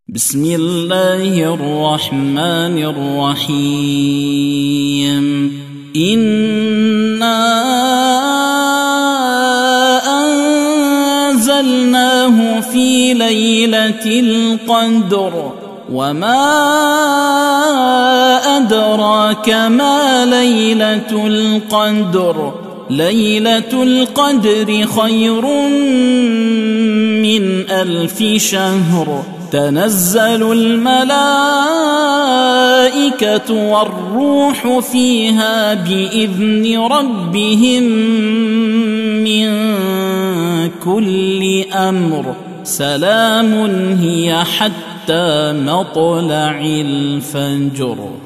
بسم الله الرحمن الرحيم. إنا أنزلناه في ليلة القدر وما أدراك ما ليلة القدر. ليلة القدر خير من 1000 شهر. تنزل الملائكة والروح فيها بإذن ربهم من كل أمر. سلام هي حتى مطلع الفجر.